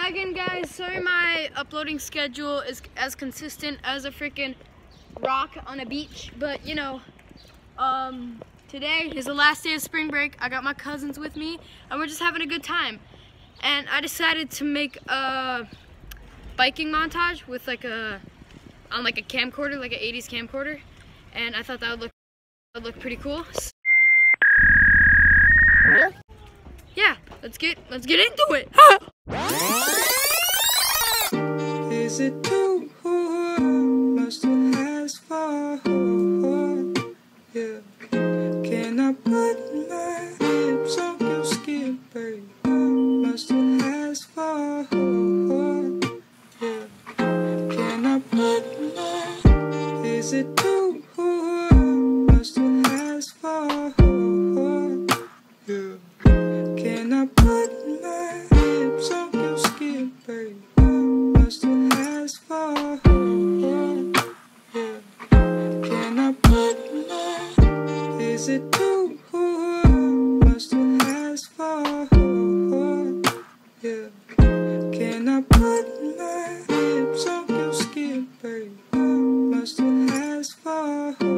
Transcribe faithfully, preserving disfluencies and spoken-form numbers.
Hi again, guys. Sorry my uploading schedule is as consistent as a freaking rock on a beach, but you know, um, today is the last day of spring break. I got my cousins with me, and we're just having a good time. And I decided to make a biking montage with like a on like a camcorder, like an eighties camcorder, and I thought that would look would look pretty cool. Yeah, let's get let's get into it. Is it too much to ask for? Yeah. Can I put my lips on your skin, babe? Much to ask for? Yeah. Can I put my? Is it too much to ask for? Yeah. Can I put my lips on your skin, babe? Much to ask for? Yeah. Can I put my? Is it too much to ask for? Yeah. Can I put my lips on your skin, babe? Much to ask for?